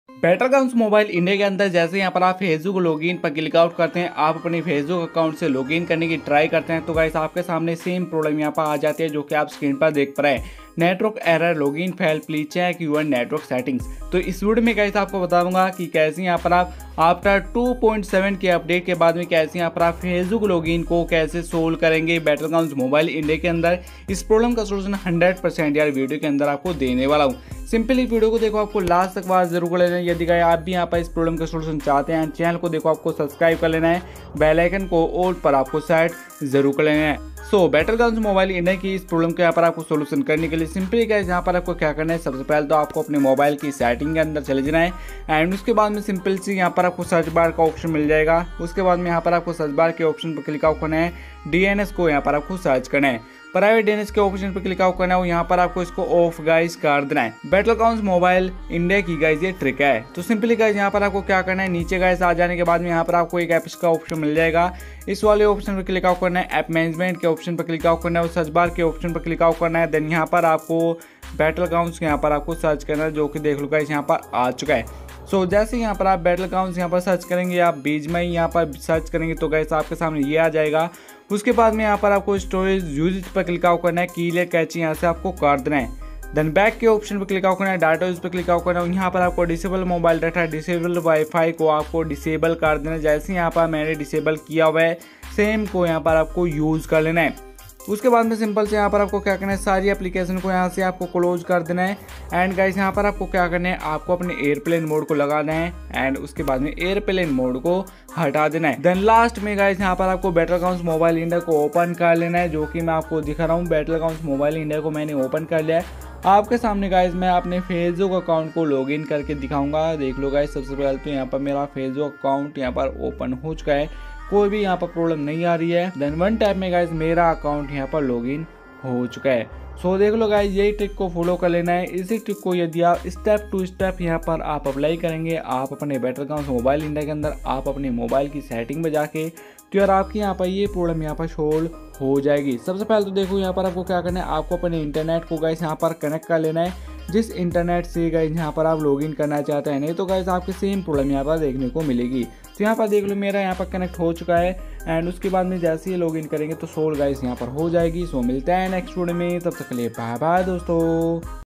बैटरग्राउंड्स Mobile India के अंदर जैसे यहाँ पर आप फेसबुक लॉगिन पर क्लिक आउट करते हैं, आप अपने फेसबुक अकाउंट से लॉगिन करने की ट्राई करते हैं तो गाइस आपके सामने सेम प्रॉब्लम यहाँ पर आ जाती है जो कि आप स्क्रीन पर देख पा रहे हैं। Network error, login fail, please check your network settings. तो इस वीडियो में गाइस आपको बताऊंगा कि कैसे यहाँ पर आप आफ्टर 2.7 के अपडेट के बाद में कैसे यहाँ पर आप फेसबुक लॉगिन को कैसे सोल्व करेंगे बैटरग्राउंड्स मोबाइल इंडिया के अंदर। इस प्रॉब्लम का सोल्यूशन 100% यार वीडियो के अंदर आपको देने वाला हूँ। सिंपली वीडियो को देखो, आपको लास्ट तक बात जरूर कर लेना है। यदि आप भी यहाँ पर इस प्रॉब्लम का सोल्यूशन चाहते हैं, चैनल को देखो आपको सब्सक्राइब कर लेना है, बेल आइकन को ऑल पर आपको सेट जरूर कर लेना है। सो बैटरग्राउंड्स मोबाइल इंडिया की इस प्रॉब्लम के यहाँ पर आपको सोल्यूशन करने के लिए सिंपली गाइस यहाँ पर आपको क्या करना है, सबसे पहले तो आपको अपने मोबाइल की सेटिंग के अंदर चले जाना है एंड उसके बाद में सिंपल सी यहाँ पर आपको सर्च बार का ऑप्शन मिल जाएगा। उसके बाद में यहाँ पर आपको सर्च बार के ऑप्शन पर क्लिक आउट करना है, डीएनएस को यहाँ पर आपको सर्च करना है, प्राइवेट डीएनएस के ऑप्शन पर क्लिक आउट करना है, यहाँ पर आपको इसको ऑफ गाइस कर देना है। बैटरग्राउंड्स मोबाइल इंडिया की गाइस ये ट्रिक है। तो सिंपली गाइस यहाँ पर आपको क्या करना है, नीचे गाइस आ जाने के बाद में यहाँ पर आपको एक ऐप्स का ऑप्शन मिल जाएगा। इस वाले ऑप्शन पर क्लिक आउट करना है, ऐप मैनेजमेंट के ऑप्शन पर क्लिक आउट करना है और सर्च बार के ऑप्शन पर क्लिक आउट करना है। देन यहाँ पर आपको बैटरग्राउंड्स यहाँ पर आपको सर्च करना है, जो कि देख लो गाइस यहाँ पर आ चुका है। सो जैसे यहाँ पर आप बैटरग्राउंड्स यहाँ पर सर्च करेंगे, आप बीच में ही यहाँ पर सर्च करेंगे तो गाइस आपके सामने ये आ जाएगा। उसके बाद में यहाँ पर आपको स्टोरेज यूजेज पर क्लिक आउट करना है, कीलेट कैची यहाँ से आपको कर देना है। देन बैक के ऑप्शन पर क्लिक आउट करना है, डाटा यूज पर क्लिक आउट करना है, यहाँ पर आपको disable mobile data, disable WiFi को आपको डिसेबल कर देना है। जैसे यहाँ पर मैंने डिसेबल किया हुआ है सेम को यहाँ पर आपको यूज कर लेना है। उसके बाद में सिंपल से यहाँ पर आपको क्या करना है, सारी एप्लीकेशन को यहाँ से आपको क्लोज कर देना है एंड गाइस यहाँ पर आपको क्या करना है, आपको अपने एयरप्लेन मोड को लगाना है एंड उसके बाद में एयरप्लेन मोड को हटा देना है। देन लास्ट में गाइस यहाँ पर आपको बैटरग्राउंड्स मोबाइल इंडिया को ओपन कर लेना है, जो कि मैं आपको दिखा रहा हूँ। बैटरग्राउंड्स मोबाइल इंडिया को मैंने ओपन कर लिया है। आपके सामने गाइस मैं अपने फेसबुक अकाउंट को लॉगिन करके दिखाऊंगा। देख लो गाइस, सबसे पहले तो यहाँ पर मेरा फेसबुक अकाउंट यहाँ पर ओपन हो चुका है, कोई भी यहाँ पर प्रॉब्लम नहीं आ रही है। देन वन टैप में गाइस मेरा अकाउंट यहाँ पर लॉगिन हो चुका है। सो देख लो गाइस, यही ट्रिक को फॉलो कर लेना है। इसी ट्रिक को यदि आप स्टेप टू स्टेप यहाँ पर आप अप्लाई करेंगे, आप अपने बैटरग्राउंड्स मोबाइल इंडिया के अंदर आप अपने मोबाइल की सेटिंग में जाके, तो यार आपकी यहाँ पर ये प्रॉब्लम यहाँ पर सोल्व हो जाएगी। सबसे पहले तो देखो यहाँ पर आपको क्या करना है, आपको अपने इंटरनेट को गाइस यहाँ पर कनेक्ट कर लेना है, जिस इंटरनेट से गाइस यहाँ पर आप लॉगिन करना चाहते हैं। नहीं तो गाइस आपकी सेम प्रॉब्लम यहाँ पर देखने को मिलेगी। तो यहाँ पर देख लो मेरा यहाँ पर कनेक्ट हो चुका है एंड उसके बाद में जैसे ही लॉगिन करेंगे तो सोल्व गाइस यहाँ पर हो जाएगी। सो मिलते हैं नेक्स्ट वीडियो में, तब तक के लिए बाय बाय दोस्तों।